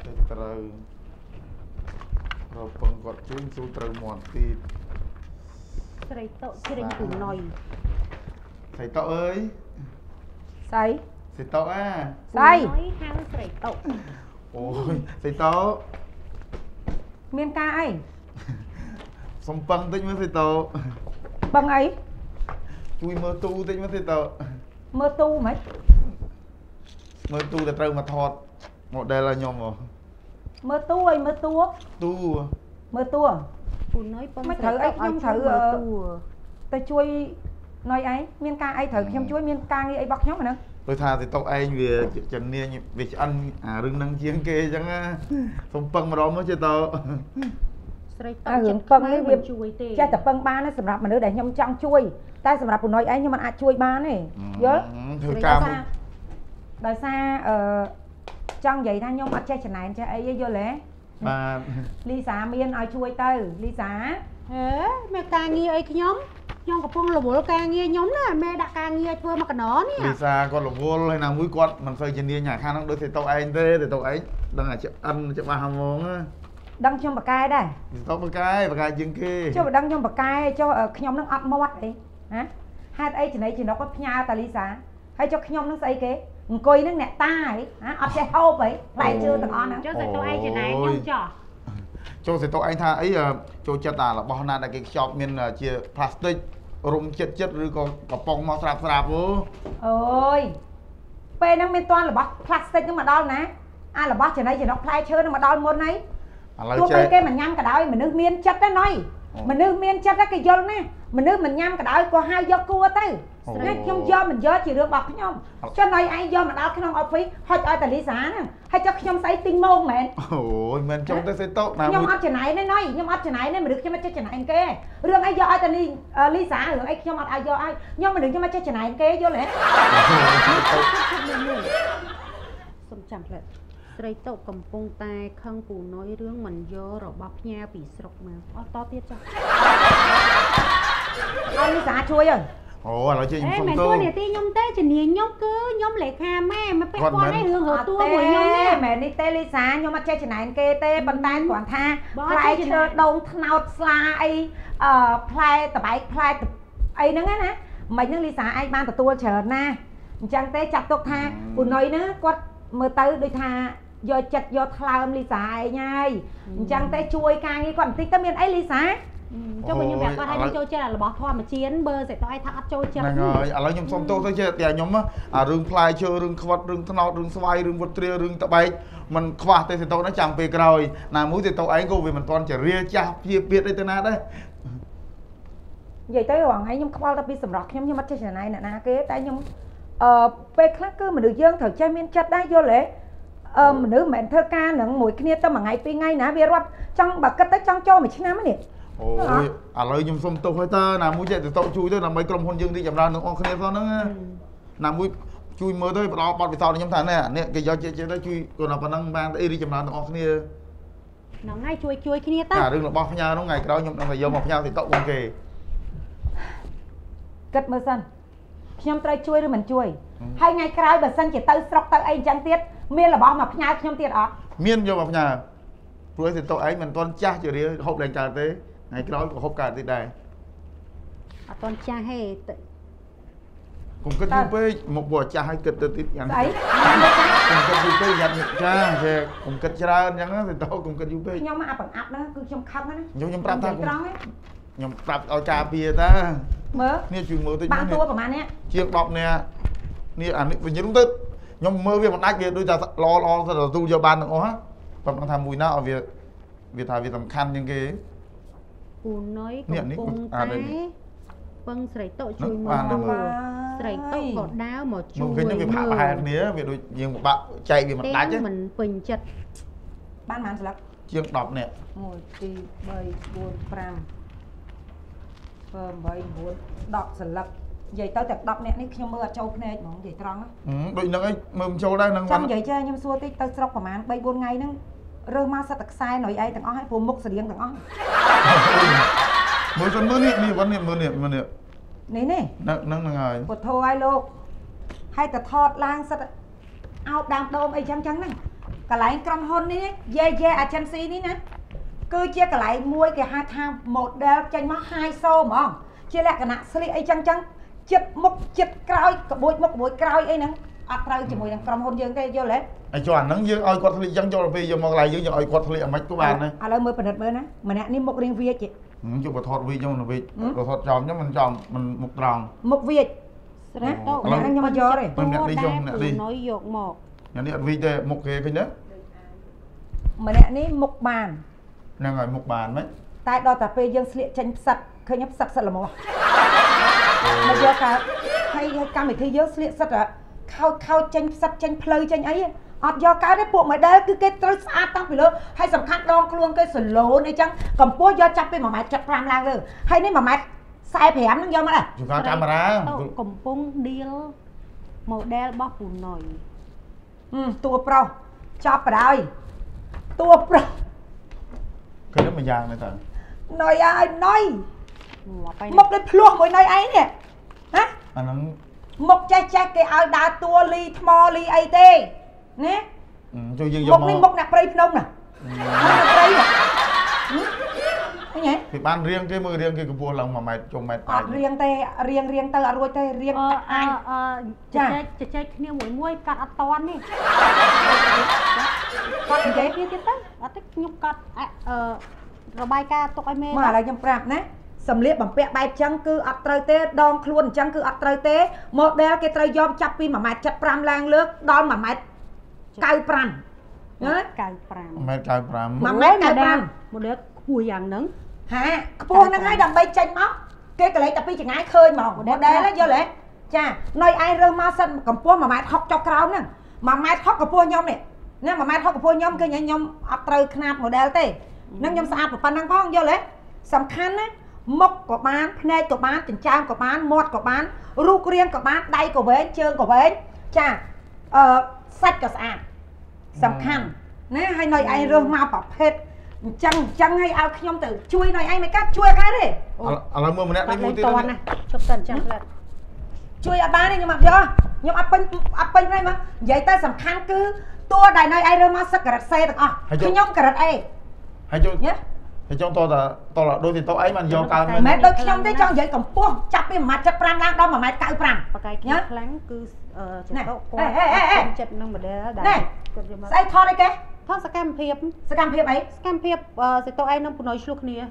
កពឹងគាត់ជួយស៊ូត្រូវមាត់ទៀតស្រីតុជ្រិញទូណុយស្រីតអើយស្អីស្រីតអាស្អីហៅស្រីតុអូយស្រីតមានការអីសំពឹងតិចមើលស្រីតបឹងអីជួយមើលទូតិចមើលស្រីតមើលទូហ្មងមើលទូតែត្រូវមកថត model ឲ្យខ្ញុំហ៎មើលទូអីមើលទូទូមើលទូពូណុយពឹងមិនត្រូវអីខ្ញុំត្រូវទៅជួយណយឯងមានការអីត្រូវខ្ញុំជួយមានការងារអីរបស់ខ្ញុំអាហ្នឹងដោយថាស្រីតឯងវាជំនាញវាឆ្អិនអារឿងហ្នឹងជាងគេអញ្ចឹងសំពឹងម្ដងមើលចេះតស្រីតុរឿងពឹងនេះវាជួយទេចេះតែពឹងបានសម្រាប់មនុស្សដែលខ្ញុំចង់ជួយតែសម្រាប់ពូណយឯងខ្ញុំមិនអាចជួយបានទេយល់ធ្វើការដោយសារចង់និយាយថាខ្ញុំអត់ចេះចំណែនចេះអីទេយល់ទេបាទលីសាមានឲ្យជួយទៅលីសាហេមកការងារអីខ្ញុំកំពុងរវល់ការងារខ្ញុំណាមេដាក់ការងារធ្វើមកកណនេះលីសាគាត់រវល់ហើយណាមួយគាត់មិនសូវជំនាញអាខាងហ្នឹងដូចស្រីតឯងទេស្រីតឯងដឹងអាឆ្អិនច្បាស់ហ្មងដឹងខ្ញុំបកកែដែរស្រីតបកាយជាងគេចុះដឹងខ្ញុំបកកែចុះខ្ញុំនឹងអត់មាត់អីហ៎ហេតុអីចំណៃចំណុកគាត់ផ្ញើតាលីសាហើយចុះខ្ញុំនឹងស្អីគេអង្គុយនឹងអ្នកតាហ៎អត់ចេះហូបអីផ្លែឈើទាំងអស់ហ្នឹងចុះស្រីតុឯងចំណែនខ្ញុំចោះចូលស្រីតឯងថាអីចូលចិត្តអារបស់ណាដែលគេខ្ចប់មានជាផ្លាស្ទិករុំចិត្តឬក៏កំប៉ុងមកស្រាប់អូអូយពេលហ្នឹងមានតាន់របស់ផ្លាស្ទិកហ្នឹងមកដល់ណាអារបស់ចំណៃចំណុកផ្លែឈើហ្នឹងមកដល់មុនហើយឥឡូវទោះចេះបីគេមិនញ៉ាំក៏ដោយមនុស្សមានចិត្តណាណយមនុស្សមានចិត្តគេយល់ណាមនុស្សមិនញ៉ាំក៏ដោយក៏ហៅយកគួរទៅស្នេះខ្ញុំយកមិនយកជារឿងរបស់ខ្ញុំចុះណយឯងយកមកដល់ក្នុងអอฟហ្វិសហុចឲ្យតាលីសាហ្នឹងហើយចុះខ្ញុំស្អីទិញម៉ោងមែនអូយមិនចង់ទៅសេតណាខ្ញុំមួយអត់ច្នៃទេណយខ្ញុំអត់ច្នៃទេមនុស្សខ្ញុំមិនចេះច្នៃគេរឿងអីយកឲ្យតាលីសារឿងអីខ្ញុំអត់ឲ្យយកឲ្យខ្ញុំមនុស្សខ្ញុំមិនចេះច្នៃគេយល់ទេសុំចាំផ្លែស្រីតុកំពុងតែខឹងពូណុយរឿងមិនយករបស់ផ្ញើពីស្រុកមកអត់តទៀតចាស់អត់លីសាជួយអើអូឥឡូវជិះខ្ញុំសុំមិនទៅគួរនាទីខ្ញុំទេជំនាញខ្ញុំគឺខ្ញុំលេខាម៉ែមកពាក់ព័ន្ធឲ្យរឿងរត់តួមួយខ្ញុំនេះមែននេះទេលីសាខ្ញុំអត់ចេះច្នៃគេទេប៉ុន្តែគ្រាន់ថាផ្លែឈើដូងថ្នោតស្លាអីផ្លែតបែកផ្លែអីហ្នឹងណាមិនហ្នឹងលីសាឯងបានទទួលច្រើនណាអញ្ចឹងទេចាត់ទុកថាពូណុយហ្នឹងគាត់មើលទៅដូចថាយកចិត្តយកថ្លើមលីសាឯងហើយអញ្ចឹងទេជួយការងារគាត់បន្តិចទៅមានអីលីសាចុះខ្ញុំប្រាប់គាត់ឲ្យចូលចិត្តរបស់ធម្មជាតិបើស្រីតុឯងថាអត់ចូលចិត្តហ្នឹងហើយឥឡូវខ្ញុំសុំទោសទៅចេះតែខ្ញុំអារឿងផ្លែឈើរឿងខ្វិតរឿងថ្នោតរឿងស្វាយរឿងវុតត្រារឿងតបែកมันខ្វះទេសេតហ្នឹងចាំពេលក្រោយណាមួយសេតឯងក៏វាមិនទាន់ចរិយាចាស់ព្យាពាតអីទៅណាដែរនិយាយទៅរងថ្ងៃខ្ញុំខ្វល់តែពីសម្រស់ខ្ញុំអត់ចេះច្នៃអ្នកណាគេតែខ្ញុំពេលខ្លះគឺមនុស្សយើងត្រូវចេះមានចិត្តដែរយល់ទេមនុស្សមិនមែនធ្វើការនឹងមួយគ្នាទៅមួយថ្ងៃពីរថ្ងៃណាវារាប់ចង់បើគិតទៅចង់ចូលមួយឆ្នាំនេះអូយឥឡូវខ្ញុំសុំទោសហើយតើណាមួយចេះទៅជួយទៅដើម្បីក្រុមហ៊ុនយើងរីកចម្រើនទាំងអស់គ្នាផងហ្នឹងណាមួយជួយមើលទៅផ្ដល់បទពិសោធន៍ខ្ញុំថានេះគេយកចេះទៅជួយគាត់ថាប៉ុណ្ណឹងបានទៅរីកចម្រើនទាំងអស់គ្នាហ្នឹងហើយជួយគ្នាទៅរឿងរបស់ផ្ញើហ្នឹងថ្ងៃក្រោយខ្ញុំនឹងទៅយកមកផ្ញើទៅតុបងគេគិតមើលសិនខ្ញុំត្រូវជួយឬមិនជួយហើយថ្ងៃក្រោយបើសិនជាទៅស្រុកទៅអីអញ្ចឹងទៀតមានរបស់មកផ្ញើខ្ញុំទៀតអត់មានយកមកផ្ញើព្រោះទៅតុឯងមិនទាន់ចាស់ជារៀលហូបឡើងកើតទេថ្ងៃក្រោយក៏ហូបកើតទៀតដែរអត់តន់ចាស់ហេកុំគិតយូរពេកមកព្រោះចាស់ហើយគិតទៅទៀតយ៉ាងស្អីកុំគិតយូរពេកយ៉ាងចាស់ចេះកុំគិតច្រើនអញ្ចឹងទៅតុកុំគិតយូរពេកខ្ញុំអាបង្អាប់ហ្នឹងគឺខ្ញុំខឹងណាខ្ញុំប្រាប់ថាត្រង់ហ្នឹងខ្ញុំប្រាប់ឲ្យការពារតាមើលនេះជួយមើលតិចបានតួប្រហែលនេះជាង10នាក់នេះអានេះវិញទៅខ្ញុំមើលវាមិនដាច់វាដូចថាល្អទៅទទួលយកបានទាំងអស់ប៉ុន្តែថាមួយណាឲ្យវាថាវាសំខាន់ជាងគេពូណុយកំពុងតែពឹងស្រីតុជួយមើលស្រីតុក៏ដាវមកជួយមកវិញវាប្រហែលគ្នាវាដូចយើងពិបាកចែកវាមិនដាច់ទេមិនពេញចិត្តបានប៉ុន្មានស្លឹកជាង10នាក់ 1 2 3 4 5 7 8 9 10ស្លឹក vậy tao tật đọc nè nhưng mưa châu này mỏng vậy trăng á đôi nâng ấy mơm châu đây nâng trong vậy chơi nhưng xua tí tao sọc của màn bay buôn ngày nâng rơ ma sa tật sai nổi ai tầng ó hay phù mục sự riêng tầng ó mưa con mưa niệm đi vẫn niệm mưa niệm nè nâng rồi một thôi ai lô hay tật thọt lang sa ao đam đôm ấy trắng nè cả lại cầm hôn đi dê à chân si đi nè cứ chia cả lại mua cái hai tham một đeo tranh mắc 2 xô mà chia lại cái nạ sli ấy trắng chật mục chật cào cả bụi cào ấy nè ăn rau chỉ mùi cầm hôn dương cái vô lấy ai cho anh nắng dương ơi quạt thলি dân cho vì giờ mà lại dương ơi quạt thলি ở mấy của bạn này à lời mưa phần mưa nè mà nè nín mục riêng việt chị chụp một thọt vi cho mình vi thọt tròn nhá mình tròn mình một tròn mục việt nè nè nhưng mà gió rồi mình đi trong nè đi nói dột một nhà đi vi đây một cái nữa mà nè nín mục bàn nè rồi một bàn mấy tại đó tập về dương sliệ tranh sạch khơi nhấp sạch là một mà giờ cả hay cam phải thi dương sliệ sạch à khao tranh sạch tranh plei tranh ấy ọt do cái đấy bộ mà đây cứ cái trôi xa tăng phải lớn hay sầm khăn đong luôn cái sườn lố này chăng cầm pua do chặt bên mà mày chặt ram lang rồi hay nếu mà mày sai phèm nó do mà này chúng ta camera cầm pung deal model bóc phù nổi tua pro cho rồi tua pro cái đó mà giang này tao nói ai nói một cái pluông với nói ấy nè hả anh một chai cái ao đá tua ly mò ly ấy tê nè cho dương một linh một nạp prey nông nè nạp prey nè cái nhỉ thì ban riêng cái mưa riêng cái cua lòng mà mày trồng mày riêng tê riêng tơ rồi tê riêng anh chạy kia mũi cắt toàn đi cắt vậy kia kia tới tích nhục cắt rồi bay ca tụi em mê mà là nhầm prap nè sầm liệp bằng bẹ bay trắng cứ ắt trời tê đòn luôn trắng cứ ắt trời tê một đeo cái trời yom chắp pin mà mày chặt pram lang lướt đòn mà mày cài pram nhớ cài pram mày cài pram mà mày cài pram một đứa cùi dạng nứng hả buông nó ngay đầm bay tranh móc cái lấy tập đi chẳng ai khơi mà một đeo là vô lẽ cha nơi ai rơ ma sân cầm pua mà mày học cho cao nè mà mày học cầm pua nhom này nè mà mày học cầm pua nhom cái nhom ắt trời khăn một đeo tê nâng nhom sao một phần năng phong vô lẽ sầm khăn á mốc của bán, phê của bán, tình trang của bán, mọt của bán, ru riêng của bán, đay của bến, chương của bến, chà, sạch của sạch, sầm khăn, nè hay nói ai rơ mau bảo hết, chăng hay ao nhom tử chui nói ai mới cắt chui cái đi, là mưa mình đi mua tiền này, chụp tần chẳng là chui ở bán đi nhưng mà do, nhưng áp pin này mà, vậy ta sầm khăn cứ tua đài nói ai rơ mau sắc cả xe được à, khi nhom cả ấy, hay chưa nhé. Thì trong to là đôi thì to ấy mà do cao mẹ đôi khi trong thế trong vậy còn buông chặt đi mà chặt pram đang đó mà mày cạo pram nhá láng cứ này chặt nông mà để này sai thon đấy cái thon scam phiệp ấy scam phiệp thì tao ai nông phụ nói chua kia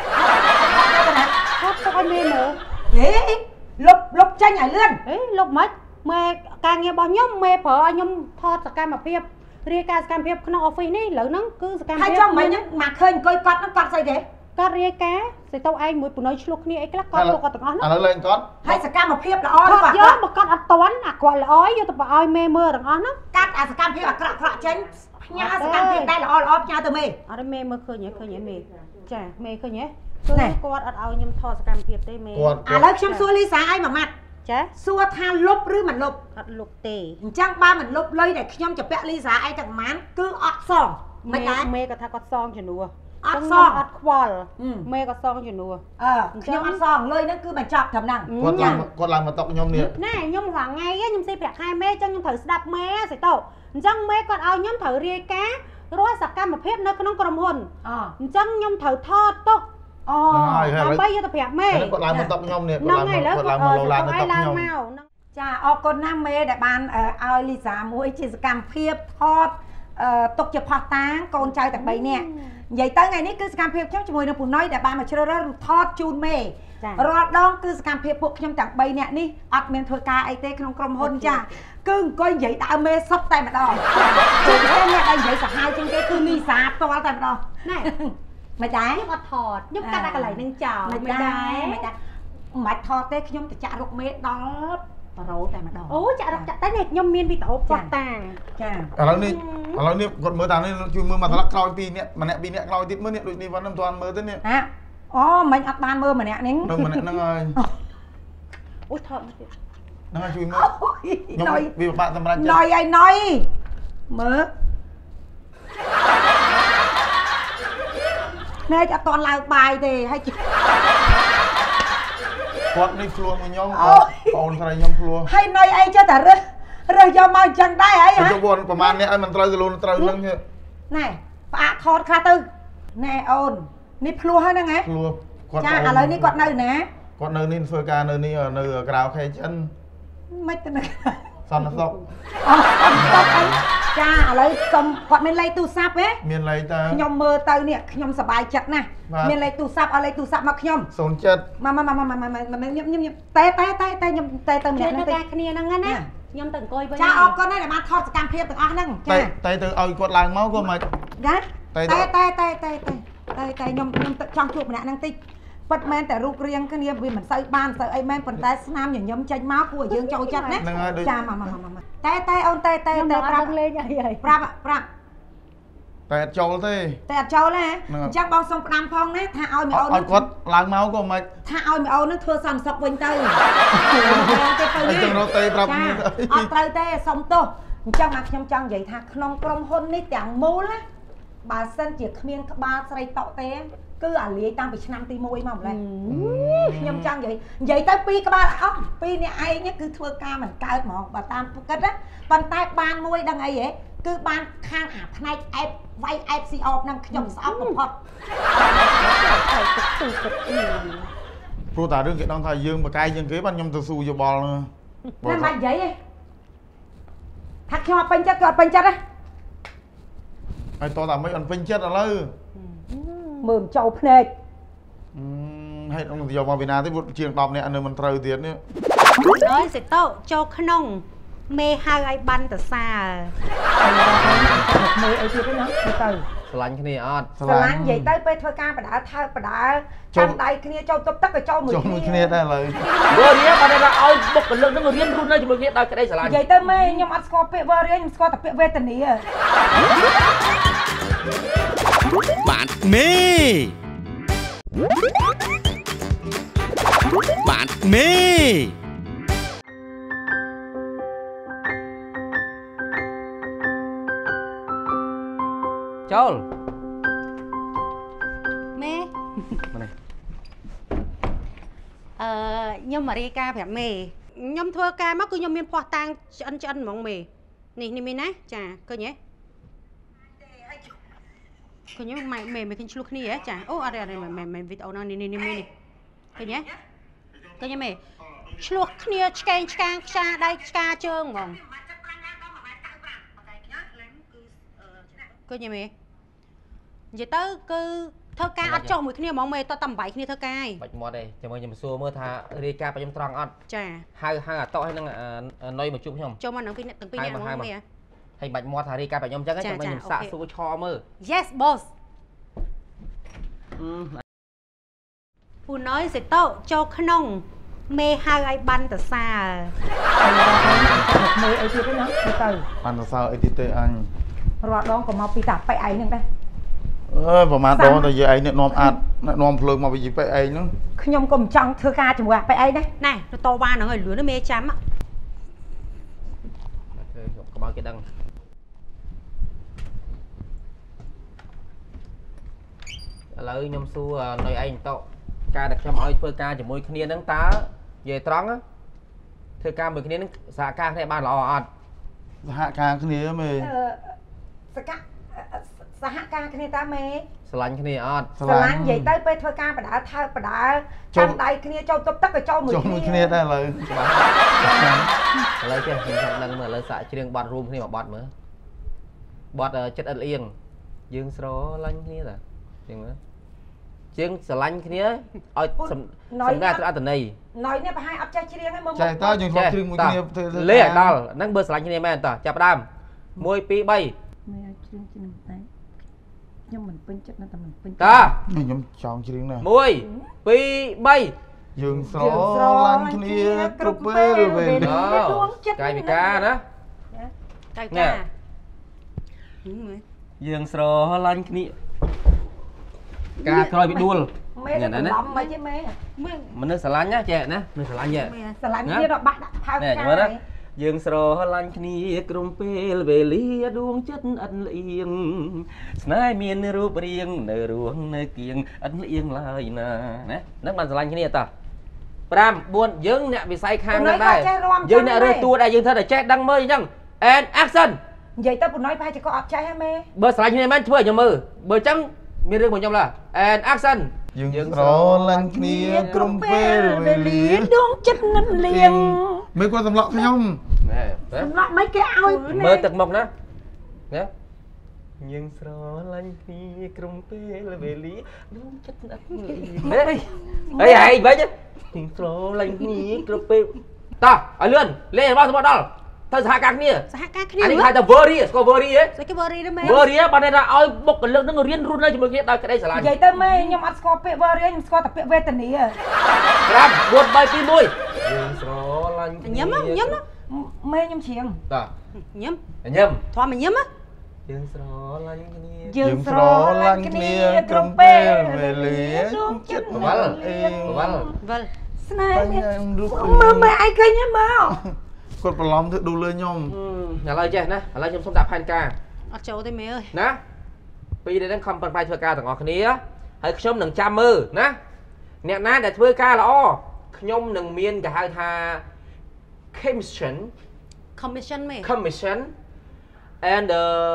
thon tao ai mê nữa ấy lục tranh nhảy lươn ấy lục mất mê càng nghe bao nhóm mê phở nhóm thon scam mà phiệp ria ca scam phiệp nó office này lỡ nó cứ scam phiệp hai trong mấy nhá mà khơi coi cọt nó cọt sao thế cọt ria cá thì tao ai mới phụ nói chua kia ấy cái cọt từng nó lên cọt hay scam mà phiệp là oi quá nhớ mà cọt ăn toán gọi là ói vô tao oi mê mơ từng nó cắt scam phiệp là cọt tranh nha scam phiệp đây là oi nha từ mê ở đây mê mơ khơi nhé mê chả mê khơi nhé này cọt ăn ao nhâm thò scam phiệp tê mê lấy trong xua ly xá ai mà mặt chả xua tha lốp rứ mình lốp lục tề chẳng ba mình lốp lây để nhom chụp bẹ ly giá ai chẳng mán cứ ọt sòng mấy cái mê có tha có song cho nùa ọt sòng ọt qual mê có song cho nùa nhom ọt sòng lây nó cứ mà chọc thầm nặng con làm mà tóc nhom nè này nhom khoảng ngày á nhom xây bẹt hai mê cho nhom thử đạp mê sẽ tàu chẳng mê còn ao nhom thử ria cá rồi sạc cam mà phết nó cầm hồn chẳng nhom thử thọt tốt bây giờ tập bẹt mê con làm mà tóc nhom nè năm ngày lớn còn làm mà tóc nhom cha con nam mê để ban ao ly giá muối chỉ cam phiệp thọt tục chụp hoạt táng con trai tại bầy nè vậy tới ngàyนี้คือสกามเพียบเข้มจมูกในปุ่นน้อยแต่บานมาเชื่อเรื่องทอดจูนเมย์รอดดองคือสกามเพียบพวกเข้มจากใบเนี่ยนี่อัดเมนทวยกาไอเต้ขนมกลมหนจ้าcứ coi vậy ta mê sắp tay mà đo chứ thế này đây vậy cả hai trên cái cứ ly sạp to tay mà đo này mày trái giúp thọt giúp ta cái lại nâng chào mày thọt thế nhom thì chả rục mê đó rấu tay mà đo ố chả tay này nhom miên bị tẩu quạt tàng แล้วนี่กดมือตานี่ช่วยมือมาทะลักคลอยปีเนี่ยมันเนี่ยปีเนี่ยคลอยติดมือเนี่ยดูนี่วันน้ำตาลมือตัวเนี่ยอ๋อมันอัดบานมือมันเนี่ยนิ้งมันเนี่ยนั่งเลยអូថតទៀតហ្នឹងហើយជួយមើលខ្ញុំវាបាក់សម្រាប់ណយឯណយមើលណែអត់តន់ឡើងបាយទេហើយគាត់នេះភ្លោះមួយខ្ញុំបងស្រីខ្ញុំភ្លោះហើយណយឯងចេះតែរើសយកមកអញ្ចឹងដែរហើយហ៎យកវត្តប្រហែលនេះឲ្យមិនត្រូវគីឡូត្រូវហ្នឹងណែផ្អាកថតខ្លះទៅណែអូននេះភ្លោះហើយហ្នឹងហ៎ភ្លោះគាត់ចាឥឡូវនេះគាត់នៅណាគាត់នៅនេះធ្វើការនៅនេះនៅក្រៅខេចិនមិនទៅណាសន្តិសុខចាឥឡូវសុំគាត់មានលេខទូរស័ព្ទទេមានលេខតើខ្ញុំមើលទៅនេះខ្ញុំសប្បាយចិត្តណាស់មានលេខទូរស័ព្ទឲ្យលេខទូរស័ព្ទមកខ្ញុំ 07 មកខ្ញុំតែខ្ញុំតែទៅម្នាក់ហ្នឹងតែគ្នាហ្នឹងណាខ្ញុំទៅអង្គុយវិញចាអរគុណណាស់ដែលបានថតសកម្មភាពទាំងអស់ហ្នឹងចាតែទៅឲ្យគាត់ឡើងមកក៏មិនចាតែខ្ញុំចង់ជួបម្នាក់ហ្នឹងតិចពិតមែនតែរូបរាងគ្នាវាមិនសូវបានទៅអីមែនប៉ុន្តែស្នាមញញឹមចេញមកគួរឲ្យយើងចូលចិត្តណាចាមកតែអូនតែប្រាប់លេងអីប្រាប់តែអត់ចូលទេតែអត់ចូលទេអញ្ចឹងបងសុំផ្ដាំផងណាថាឲ្យមីអូនឲ្យគាត់ឡើងមកក៏មិនថាឲ្យមីអូននឹងធ្វើសន្តិសុខវិញទៅអញ្ចឹងរត់ទេប្រាប់គ្នាអត់ត្រូវទេសុំទោសអញ្ចឹងមកខ្ញុំចង់និយាយថាក្នុងក្រុមហ៊ុននេះទាំងមូលណាបើសិនជាគ្មានក្បាលស្រីតក់ទេគឺអាលាយតាំងពីឆ្នាំទី1មកម្លេះខ្ញុំចង់និយាយទៅ2ក្បាលអស់2អ្នកឯងគឺធ្វើការមិនកើតហ្មងបើតាមគិតណាប៉ុន្តែបានមួយដឹងអីហ៎គឺបានខាងអាផ្នែកអេបវាយអេបស៊ីអបនឹងខ្ញុំស្អប់បំផុតព្រោះតែរឿងគេដឹងថាយើងបកាយជាងគេបានខ្ញុំទៅស៊ូយោបល់ណាមិនបាច់និយាយទេថាខ្ញុំអត់ពេញចិត្តគាត់ពេញចិត្តណាហើយតោះតែមិនអត់ពេញចិត្តឥឡូវមើលចូលភ្នែកហេតុអង្គយកមកពីណាទេជាង10នាក់នៅមិនត្រូវទៀតនេះហើយសេតោចូលក្នុងមេហៅឲ្យបានតសាមេអីទៀតណាទៅស្រឡាញ់គ្នាអត់ស្រឡាញ់និយាយទៅពេលធ្វើការបដាថើបដាចាំដៃគ្នាចូលទប់ទឹកក៏ចូលមួយគ្នាដែរឥឡូវវើរៀនបើថាឲ្យបុគ្គលិកនឹងរៀនរស់នៅជាមួយគ្នាដោយក្តីស្រឡាញ់និយាយទៅម៉ែខ្ញុំអត់ស្គាល់ពាក្យវើរៀនខ្ញុំស្គាល់តែពាក្យវេទនា bạn mê bạn mê ចូលមេខ្ញុំមករាយការណ៍ប្រាប់មេខ្ញុំធ្វើការមកគឺខ្ញុំមានភ័ស្តុតាងឆ្អិនហ្មងមេនេះមានណាចាឃើញទេឃើញទេមេឃើញឆ្លោះគ្នាហ៎ចាអូអត់មេវីដេអូនេះឃើញទេឃើញទេមេឆ្លោះគ្នាឆ្កែងឆ្កាងខ្ចាដៃឆ្កាជើងហ្មងឃើញទេមេនិយាយទៅគឺធ្វើការអត់ចុះមួយគ្នាហ្មងមេតតែ8គ្នាធ្វើការឯងបាច់មាត់ទេចាំមើលខ្ញុំសួរមើលថារាយការណ៍ខ្ញុំត្រង់អត់ចាហៅអាតោហើយនឹងណុយមកជួបខ្ញុំចូលមកនឹងពីអ្នកទាំងពីរអ្នកហ្មងមេហើយបាច់មាត់ថារាយការណ៍ខ្ញុំអញ្ចឹងចាំមើលខ្ញុំសាកសួរឆមើល Yes boss ពូណយសេតោចូលក្នុងមេហៅឲ្យបានតសាមេអីទៀតណាទៅបានសរសើរអីទៀតទេអញរាល់ដងក៏មកពីតាប៉ៃឯងហ្នឹងដែរប្រហែលដងតែយាយឯងអ្នកនាំអាតអ្នកនាំភ្លើងមកពីប៉ៃឯងហ្នឹងខ្ញុំក៏មិនចង់ធ្វើការជាមួយប៉ៃឯងដែរណែទៅតវ៉ាហ្នឹងឲ្យលឿនមេចាំកុំឲ្យគេដឹងឥឡូវខ្ញុំសួរណុយឯងតោការដែលខ្ញុំឲ្យធ្វើការជាមួយគ្នាហ្នឹងតើនិយាយត្រង់ធ្វើការមួយគ្នាហ្នឹងសហការគ្នាបានល្អអត់សហការគ្នាមេសហការគ្នាតាមេស្រឡាញ់គ្នាអត់ស្រឡាញ់និយាយទៅពេលធ្វើការបដាថើបដាចាំដៃគ្នាចូលទប់ទឹកក៏ចូលមួយគ្នាដែរឥឡូវឥឡូវចេះខ្ញុំចង់ដឹងមើលឥឡូវសាកច្រៀងបទរួមគ្នាមួយបទមើលបទចិត្តអត់លៀងយើងស្រឡាញ់គ្នាតាចឹងមើលជាងស្រឡាញ់គ្នាឲ្យសម្ដែងអត្ថន័យណយនេះប្រហែលអត់ចេះច្រៀងហ្នឹងមើលចេះតើយើងឆ្លងច្រៀងមួយគ្នាលេឲ្យដល់ហ្នឹងបើស្រឡាញ់គ្នាមែនតើចាប់ដើម1 2 3 មេឲ្យច្រៀងជានឹងតែខ្ញុំមិនពេញចិត្តណាតែមិនពេញចិត្តតាខ្ញុំចង់ច្រៀងណា 1 2 3 យើងស្រឡាញ់គ្នាគ្រប់ពេលវេលាកាយវិការណាកាយវិការយើងស្រឡាញ់គ្នាការក្រោយពីដួលមមេទៅឡំមកទេមេមនុស្សស្រឡាញ់ណាចេះណាមនុស្សស្រឡាញ់ចេះស្រឡាញ់គ្នាដល់បាក់ដាក់ផៅណែមើលណាយើងស្រឡាញ់គ្នាក្រុមពេលវេលាដួងចិត្តអិនលៀងស្នេហ៍មានរូបរាងនៅរួងនៅគៀងអិនលៀងឡើយណាណាហ្នឹងបានស្រឡាញ់គ្នាតោះ5 4យើងអ្នកវិស័យខាងហ្នឹងដែរយើងអ្នករើសតួដែរយើងត្រូវតែចេះដឹងមើលអញ្ចឹង and action និយាយទៅប៉ុណ្ណឹងប្រហែលជាគាត់អត់ចេះហ៎មេបើស្រឡាញ់គ្នាមែនធ្វើឲ្យខ្ញុំមើលបើអញ្ចឹងមានរឿងរបស់ខ្ញុំឡា and action យើងស្រឡាញ់គ្នាក្រុមពេលវេលាដួងចិត្តនឹងលៀងមើលគាត់សម្លក់ខ្ញុំណែសម្រាប់មិនគេឲ្យមើលទឹកមុខណាណាយើងស្រឡាញ់គ្នាក្រុមពេលវេលាដួងចិត្តអត់លីហេហេវិញយើងស្រឡាញ់គ្នាក្រុមពេលតោះឲ្យលឿនលេងរបស់សម្បត្តិដល់ទៅសហការគ្នាសហការគ្នាអានេះគេហៅថា worry ស្គាល់ worry ហ៎ស្អីគេ worry ទេមេ worry បានន័យថាឲ្យបុគ្គលិកនឹងរៀនរស់នៅជាមួយគ្នាដោយក្តីស្រឡាញ់និយាយទៅមេខ្ញុំអត់ស្គាល់ពាក្យ worry ខ្ញុំស្គាល់តែពាក្យវេទនា 5 4 3 2 1យើងស្រឡាញ់ញឹមញឹមមេខ្ញុំច្រៀងតោះញឹមញឹមធម្មញឹមយើងស្រឡាញ់គ្នាយើងស្រឡាញ់គ្នាក្រុមពេលវេលាដួងចិត្តវល់វល់វិលស្នេហ៍រូបមើលមើលឯងឃើញមកគាត់ប្រឡំធ្វើឌូលើខ្ញុំឥឡូវចេះណាឥឡូវខ្ញុំសុំដាក់ផែនការអត់ចូលទេមេអើយណាពីនេះខំប្រឹងប្រែងធ្វើការទាំងអស់គ្នាហើយខ្ញុំនឹងចាំមើលណាអ្នកណាដែលធ្វើការល្អខ្ញុំនឹងមានគេហៅថា commission មេ commission and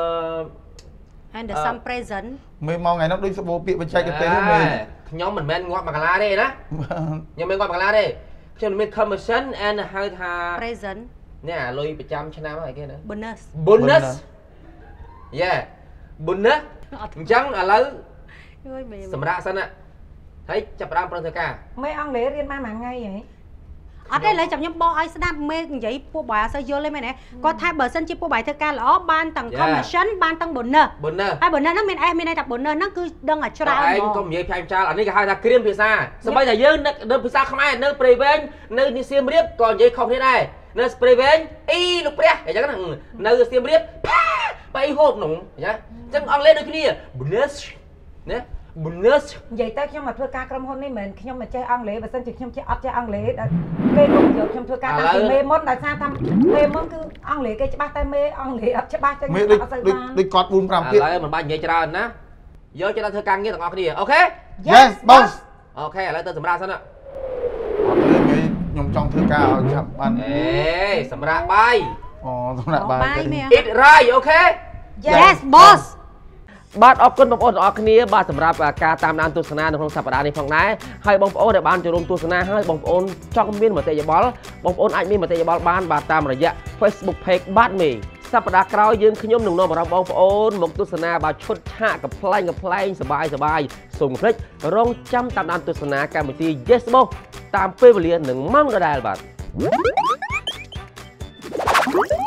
some present មេមកថ្ងៃនោះដូចសបោពាក្យបច្ចេកទេសហ្នឹងមេខ្ញុំមិនមែនងាប់មួយកន្លាទេណាខ្ញុំមិនងាប់មួយកន្លាទេខ្ញុំមាន commission and ហៅថា present នេះអាលុយប្រចាំឆ្នាំហើយគេណា bonus bonus yeah bonus អញ្ចឹងឥឡូវអើយមេសម្រាប់សិនណាហើយចាប់ផ្ដើមប្រឹងធ្វើការមេអង់គ្លេសរៀនបានមួយថ្ងៃហ៎អត់ទេឥឡូវចាំខ្ញុំបកឲ្យស្ដាប់មេនិយាយពួកបាយអត់សូវយល់ទេមែនទេគាត់ថាបើសិនជាពួកបាយធ្វើការល្អបានទាំង commission បានទាំង bonus ហើយ bonus ហ្នឹងមានមានន័យថា bonus ហ្នឹងគឺដឹងឲ្យច្រើនឯងកុំនិយាយផ្សាយផ្ចាលអានេះគេហៅថាគ្រាមភាសាសម្បីតែយើងនៅភាសាខ្មែរនៅព្រៃវែងនៅនេះសៀមរាបក៏និយាយខុសគ្នាដែរនៅព្រៃវែងអ៊ីលោកព្រះអញ្ចឹងណានៅសៀមរាបបៃហូបនោះអញ្ចឹងអង់គ្លេសដូចគ្នា bonus ណា bonus និយាយទៅខ្ញុំមកធ្វើការក្រុមហ៊ុននេះមិនមែនខ្ញុំមកចេះអង់គ្លេសបើសិនជាខ្ញុំចេះអត់ចេះអង់គ្លេសដល់ពេលខ្ញុំយកខ្ញុំធ្វើការតាំងពីមេមុនដោយសារថាមេមុនគឺអង់គ្លេសគេច្បាស់តែមេអង់គ្លេសអត់ច្បាស់ចឹងមេដូចគាត់ 4 5 ពាក្យឥឡូវមិនបាច់និយាយច្រើនណាយកចិត្តធ្វើការងារទាំងអស់គ្នាអូខេ Yes boss អូខេឥឡូវទៅសម្រាប់សិនណាអត់ទេមេខ្ញុំចង់ធ្វើការឲ្យឆាប់បានអេសម្រាប់បាយអូសម្រាប់បាយ eat right អូខេ Yes boss បាទអរគុណបងប្អូនទាំងអស់គ្នាបាទសម្រាប់ការតាមដានទស្សនានៅក្នុងសប្តាហ៍នេះផងដែរហើយបងប្អូនដែលបានចូលរួមទស្សនាហើយបងប្អូនចង់មានមតិយោបល់បងប្អូនអាចមានមតិយោបល់បានបាទតាមរយៈ Facebook page បាទមេសប្តាហ៍ក្រោយយើងខ្ញុំនឹងនាំអារម្មណ៍បងប្អូនមកទស្សនាបាទឈុតឆាកកំ pl ែងសបាយសូមកុំភ្លេចរងចាំតាមដានទស្សនាកម្មវិធី Yes Boss តាមពេលវេលានឹងម៉ោងដដែលបាទ